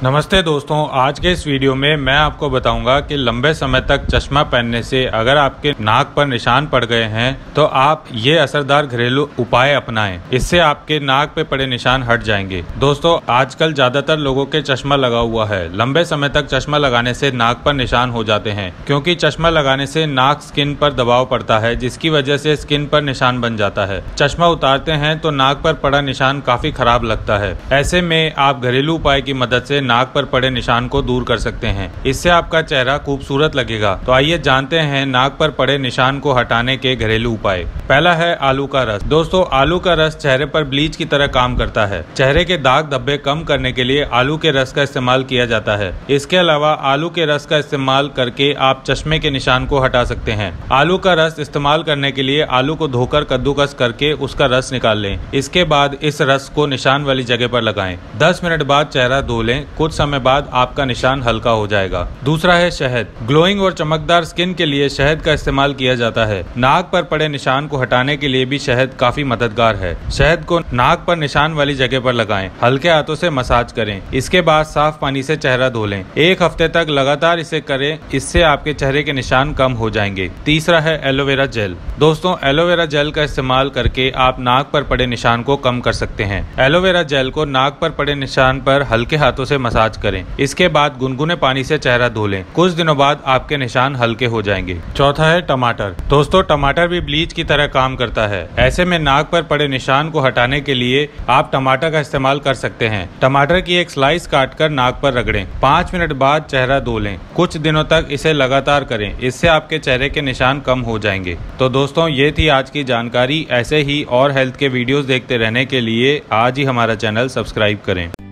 नमस्ते दोस्तों, आज के इस वीडियो में मैं आपको बताऊंगा कि लंबे समय तक चश्मा पहनने से अगर आपके नाक पर निशान पड़ गए हैं तो आप ये असरदार घरेलू उपाय अपनाएं। इससे आपके नाक पे पड़े निशान हट जाएंगे। दोस्तों, आजकल ज्यादातर लोगों के चश्मा लगा हुआ है। लंबे समय तक चश्मा लगाने से नाक पर निशान हो जाते हैं, क्योंकि चश्मा लगाने से नाक स्किन पर दबाव पड़ता है, जिसकी वजह से स्किन पर निशान बन जाता है। चश्मा उतारते हैं तो नाक पर पड़ा निशान काफी खराब लगता है। ऐसे में आप घरेलू उपाय की मदद से नाक पर पड़े निशान को दूर कर सकते हैं। इससे आपका चेहरा खूबसूरत लगेगा। तो आइए जानते हैं नाक पर पड़े निशान को हटाने के घरेलू उपाय। पहला है आलू का रस। दोस्तों, आलू का रस चेहरे पर ब्लीच की तरह काम करता है। चेहरे के दाग धब्बे कम करने के लिए आलू के रस का इस्तेमाल किया जाता है। इसके अलावा आलू के रस का इस्तेमाल करके आप चश्मे के निशान को हटा सकते हैं। आलू का रस इस्तेमाल करने के लिए आलू को धोकर कद्दूकस करके उसका रस निकाल लें। इसके बाद इस रस को निशान वाली जगह पर लगाएं। 10 मिनट बाद चेहरा धो लें। कुछ समय बाद आपका निशान हल्का हो जाएगा। दूसरा है शहद। ग्लोइंग और चमकदार स्किन के लिए शहद का इस्तेमाल किया जाता है। नाक पर पड़े निशान को हटाने के लिए भी शहद काफी मददगार है। शहद को नाक पर निशान वाली जगह पर लगाएं। हल्के हाथों से मसाज करें। इसके बाद साफ पानी से चेहरा धो लें। 1 हफ्ते तक लगातार इसे करें। इससे आपके चेहरे के निशान कम हो जाएंगे। तीसरा है एलोवेरा जेल। दोस्तों, एलोवेरा जेल का इस्तेमाल करके आप नाक पर पड़े निशान को कम कर सकते हैं। एलोवेरा जेल को नाक पर पड़े निशान पर हल्के हाथों से मसाज करें। इसके बाद गुनगुने पानी से चेहरा धो लें। कुछ दिनों बाद आपके निशान हल्के हो जाएंगे। चौथा है टमाटर। दोस्तों, टमाटर भी ब्लीच की तरह काम करता है। ऐसे में नाक पर पड़े निशान को हटाने के लिए आप टमाटर का इस्तेमाल कर सकते हैं। टमाटर की एक स्लाइस काटकर नाक पर रगड़ें। 5 मिनट बाद चेहरा धो लें। कुछ दिनों तक इसे लगातार करें। इससे आपके चेहरे के निशान कम हो जाएंगे। तो दोस्तों, ये थी आज की जानकारी। ऐसे ही और हेल्थ के वीडियोस देखते रहने के लिए आज ही हमारा चैनल सब्सक्राइब करें।